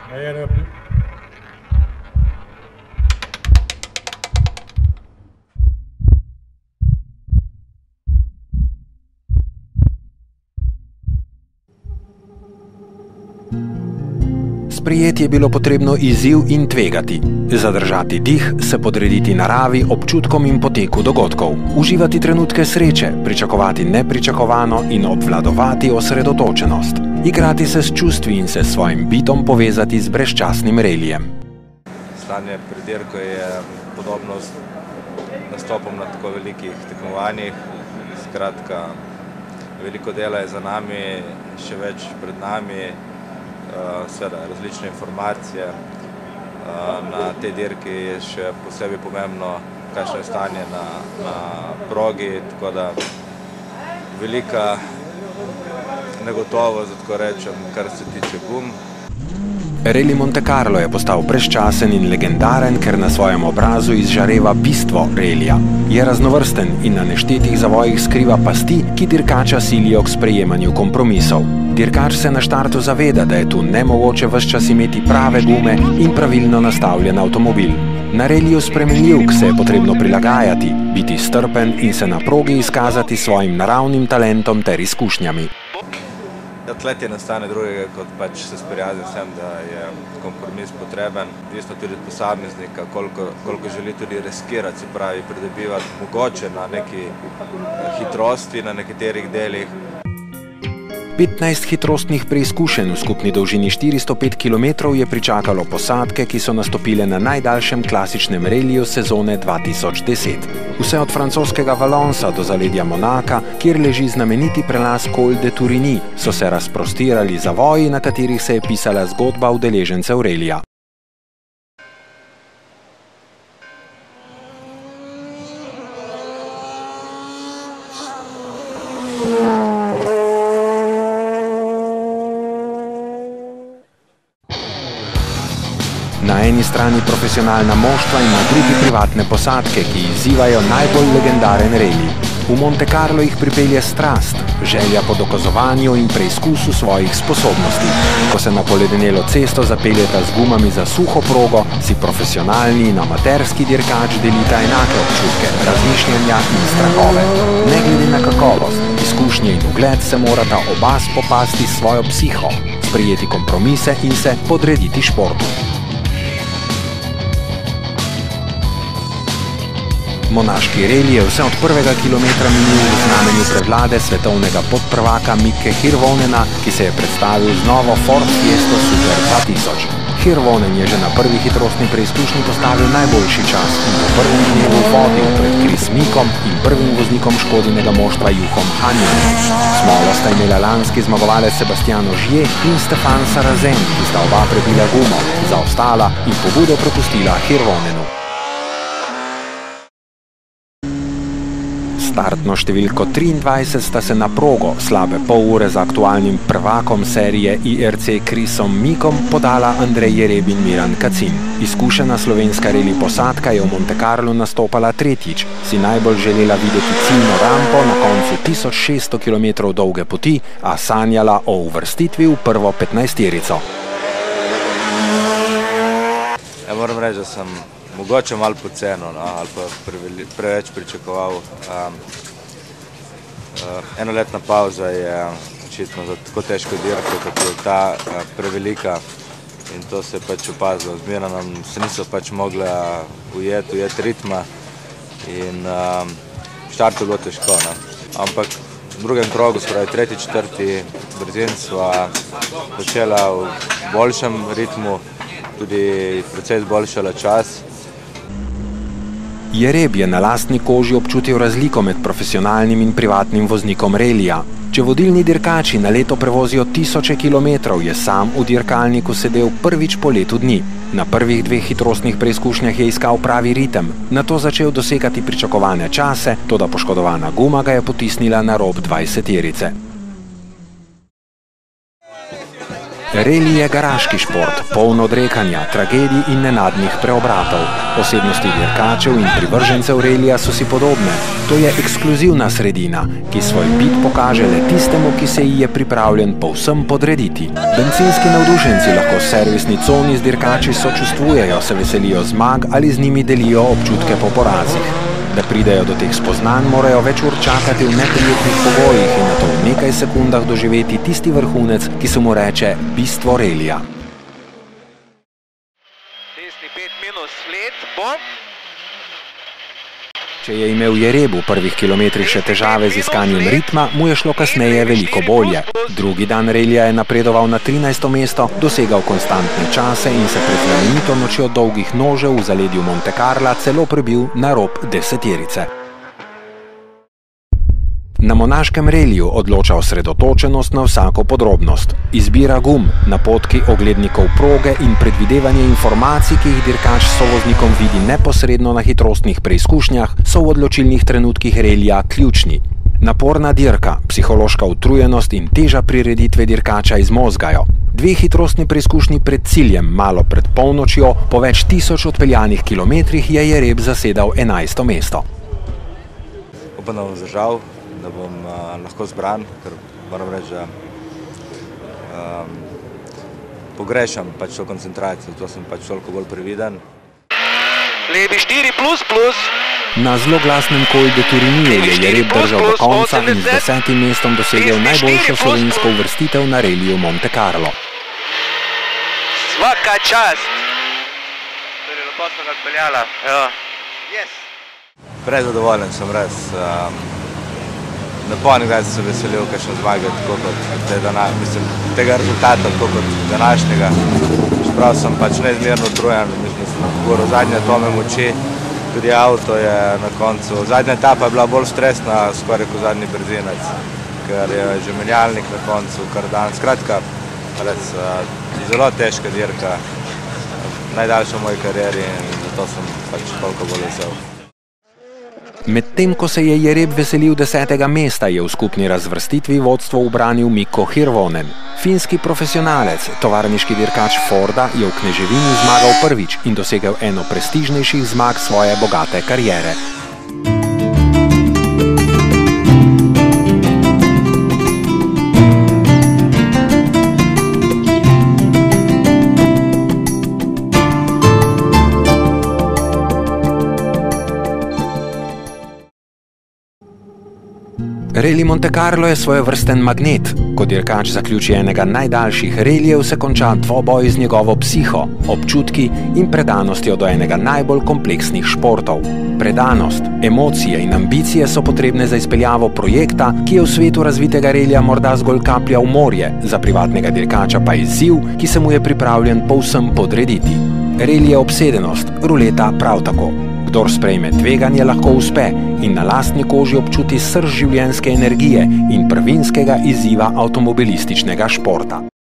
Sprejeti je bilo potrebno izziv in tvegati, zadržati dih, se podrediti naravi, občutkom in poteku dogodkov, uživati trenutke sreče, pričakovati nepričakovano in obvladovati osredotočenost, igrati se s čustvi in se s svojim bitom povezati z brezčasnim relijem. Stanje pri dirko je podobno s nastopom na tako velikih tekmovanjih. Skratka, veliko dela je za nami, še več pred nami. Seveda različne informacije. Na tej dirki je še posebej pomembno, kakšno je stanje na progi, tako da velika negotovost, tako rečem, kar se tiče gum. Reli Monte Carlo je postal brezčasen in legendaren, ker na svojem obrazu izžareva bistvo relija. Je raznovrsten in na neštetih zavojih skriva pasti, ki dirkača silijo k sprejemanju kompromisov. Dirkač se na štartu zaveda, da je tu nemogoče ves čas imeti prave gume in pravilno nastavljen avtomobil. Na reliju spremenljivk se je potrebno prilagajati, biti strpen in se na progi izkazati svojim naravnim talentom ter izkušnjami. Atlet je nastane drugega, kot pač se sprijazni s tem, da je kompromis potreben. Odvisno tudi od posameznika, koliko želi tudi riskirati, se pravi pridobivati mogoče na neki hitrosti, na nekaterih delih. 15 hitrostnih preizkušenj v skupni dolžini 405 km je pričakalo posadke, ki so nastopile na najdaljšem klasičnem reliju sezone 2010. Vse od francoskega Valonsa do zaledja Monaka, kjer leži znameniti prelaz Col de Tourigny, so se razprostirali zavoji, na katerih se je pisala zgodba udeležencev relija. Na eni strani profesionalna moštva in na drugi privatne posadke, ki izzivajo najbolj legendaren reli. V Monte Carlo jih pripelje strast, želja po dokazovanju in preizkusu svojih sposobnosti. Ko se na poledenelo cesto zapeljeta z gumami za suho progo, si profesionalni in amaterski dirkač delita enake občutke, razmišljanja in strahove. Ne glede na kakovost, izkušnje in ugled se morata oba spopasti s svojo psiho, sprejeti kompromise in se podrediti športu. Monaški reli je vse od prvega kilometra minil v znamenju prevlade svetovnega podprvaka Mike Hirvonena, ki se je predstavil z novo Ford Fiesta Super 2000. Hirvonen je že na prvi hitrostni preizkušnji postavil najboljši čas in po prvem dnevu vodil pred Chris Mickom in prvim voznikom Škodinega moštva Juhom Hanjanom. Smolo sta imela lanski zmagovalec Sebastian Ogier in Stefan Sarrazin, ki sta oba prebila gumo, zaostala in pobudo prepustila Hirvonenu. Startno številko 23 sta se na progo slabe pol ure za aktualnim prvakom serije IRC Chrisom Mickom podala Andrej Jereb in Miran Kacin. Izkušena slovenska reli posadka je v Monte Carlo nastopala tretjič, si najbolj želela videti ciljno rampo na koncu 1600 km dolge poti, a sanjala o uvrstitvi v prvo 15-terico. Ja, moram reči, da sem mogoče malo pocenil, ali pa preveč pričakoval. Enoletna pauza je očitno za tako težko dirko, kot je ta prevelika, in to se je pač opazilo. Z Miranom se niso pač mogli ujeti ritma in v štartu je bilo težko. Ampak v drugem krogu, spravi tretji, četrti brzin, sva začela v boljšem ritmu, tudi precej izboljšala čas. Jereb je na lastni koži občutil razliko med profesionalnim in privatnim voznikom relija. Če vodilni dirkači na leto prevozijo tisoče kilometrov, je sam v dirkalniku sedel prvič po letu dni. Na prvih dveh hitrostnih preizkušnjah je iskal pravi ritem, nato začel dosegati pričakovane čase, toda poškodovana guma ga je potisnila na rob 20-terice. Reli je garaški šport, poln odrekanja, tragedij in nenadnih preobratov. Osebnosti dirkačev in privržencev relija so si podobne. To je ekskluzivna sredina, ki svoj bit pokaže le tistemu, ki se ji je pripravljen povsem podrediti. Bencinski navdušenci lahko v servisni coni z dirkači sočustvujejo, se veselijo zmag ali z njimi delijo občutke po porazih. Da pridejo do teh spoznanj, morajo več ur čakati v neprijetnih pogojih in nato v nekaj sekundah doživeti tisti vrhunec, ki se mu reče bistvo relija. Desni 5 minus sled, bom. Če je imel Jereb v prvih kilometrih še težave z iskanjem ritma, mu je šlo kasneje veliko bolje. Drugi dan relija je napredoval na 13. mesto, dosegal konstantne čase in se pred znamenito nočjo dolgih nožev v zaledju Monte Carla celo prebil na rob deseterice. Na monaškem reliju odloča osredotočenost na vsako podrobnost. Izbira gum, napotki oglednikov proge in predvidevanje informacij, ki jih dirkač s sovoznikom vidi neposredno na hitrostnih preizkušnjah, so v odločilnih trenutkih relija ključni. Naporna dirka, psihološka utrujenost in teža prireditve dirkača izmozgajo. Dve hitrostni preizkušnji pred ciljem, malo pred polnočjo, po več tisoč odpeljanih kilometrih je Jereb zasedal 11. mesto. Upam, da bom zdržal, da bom lahko zbran, ker moram reči, da pogrešam pač to koncentracijo, zato sem pač toliko bolj previden. Levi 4++. Na zloglasnem Col de Tourigny je Jereb držal do konca in z 10. mestom dosegel najboljšo slovensko uvrstitev na reliju Monte Carlo. Svaka čast! Lepo sem ga odpeljala. Prezadovoljen sem res. Napolnim ga sem se veselil, kakšno zmage, tako kot tega rezultata, tako kot današnjega. Čeprav sem pač neizmerno utrujen, mislim, da sem govoril zadnje tome moči, tudi avto je na koncu. Zadnja etapa je bila bolj stresna, skoraj kot zadnji brzinec, ker je že menjalnik na koncu, kar dan. Skratka, res zelo težka dirka, najdaljša v moji karieri in zato sem pač toliko bolj vesel. Medtem ko se je Jereb veselil 10. mesta, je v skupni razvrstitvi vodstvo ubranil Mikko Hirvonen. Finski profesionalec, tovarniški dirkač Forda, je v Kneževini zmagal prvič in dosegel eno prestižnejših zmag svoje bogate kariere. Reli Monte Carlo je svojevrsten magnet. Ko dirkač zaključi enega najdaljših relijev, se konča dvoboj z njegovo psiho, občutki in predanostjo do enega najbolj kompleksnih športov. Predanost, emocije in ambicije so potrebne za izpeljavo projekta, ki je v svetu razvitega relija morda zgolj kaplja v morje, za privatnega dirkača pa izziv, ki se mu je pripravljen povsem podrediti. Reli je obsedenost, ruleta prav tako. Kdor sprejme tveganje, lahko uspe in na lastni koži občuti srž življenjske energije in prvinskega izziva avtomobilističnega športa.